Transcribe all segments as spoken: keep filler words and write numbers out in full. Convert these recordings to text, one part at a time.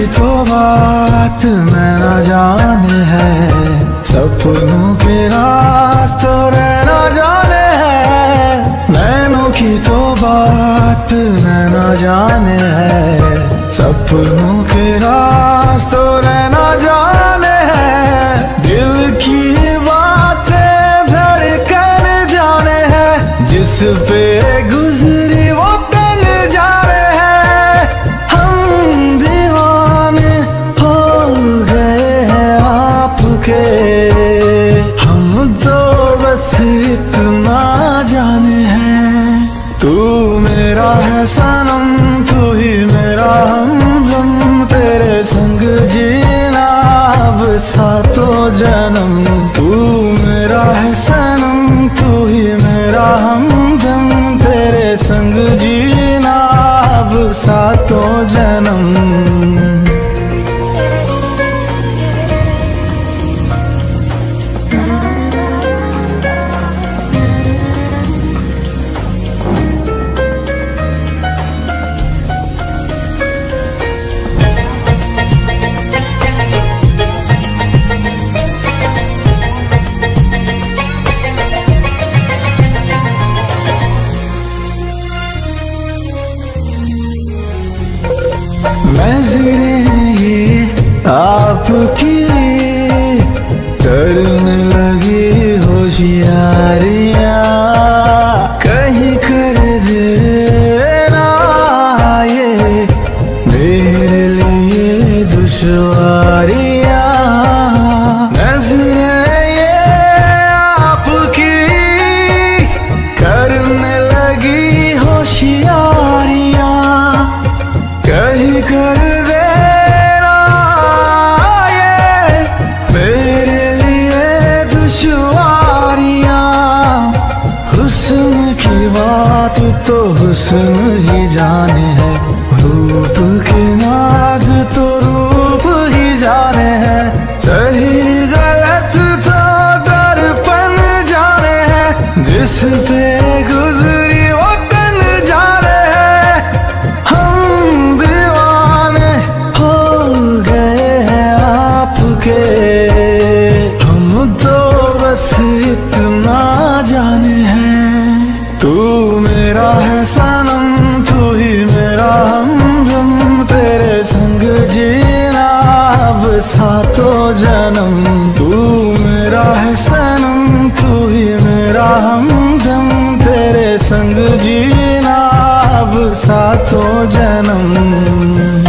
तो बात मैं न जाने है, सपनों के रास्तों रहना जाने है। नैनों की तो बात मैं न जाने है, सपनों के रास्तों रहना जाने है। दिल की बातें धड़कन जाने है, जिस पे गुजरी वो तन जाने है। हम दीवाने हो गए हैं आपके, हम तो बस इतना जाने हैं। तू मेरा है सनम, तू ही मेरा हमदम, तेरे संग जीना अब सातों जन्म। तू मेरा है सनम, तू ही मेरा हमदम, तेरे संग जीना अब सातों जन्म। नज़रें ये आपकी करने लगी होशियारियाँ, कहीं कर देना ये मेरे लिए दुश्वारियाँ। नज़रें ये आपकी करने लगी होशियारियाँ, कहीं कर देना ये मेरे लिए दुश्वारियाँ। हुस्न की बात तो हुस्न ही जाने है, रूप के नाज तो रूप ही जाने है। सही गलत तो दर्पण जाने है, जिस पे गुजरी वो तन जाने है। हम दीवाने हो गए हैं आपके, हम तो बस इतना जाने हैं। तू मेरा है सनम, तू ही मेरा हमदम, तेरे संग जीना अब सातों जन्म। तू मेरा है सनम, तू ही मेरा हमदम, तेरे संग जीना अब सातों जन्म।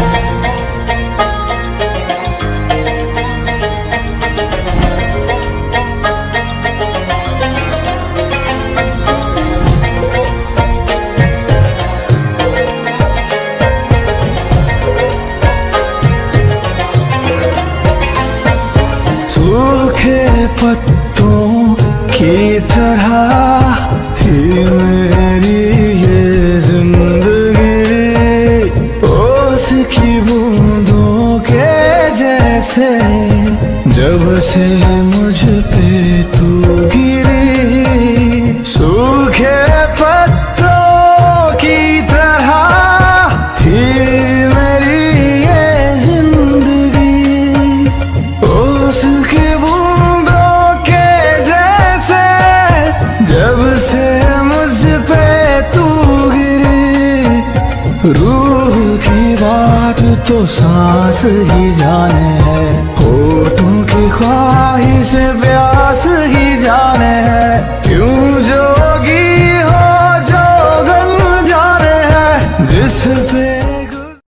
सूखे पत्तों की तरह थी मेरी ये जिंदगी, ओस की बूंदों के जैसे जब से मुझ पे तू गिरी। सूखे पत्तों की तरह थी मेरी ये जिंदगी, ओस की बूंदों के जैसे जब से मुझ पे तू गिरी। रूह की बात तो सांस ही जाने है, होठों की ख्वाहिश प्यास ही जाने है। क्यों जोगी हो जोगन जाने है, जिस पे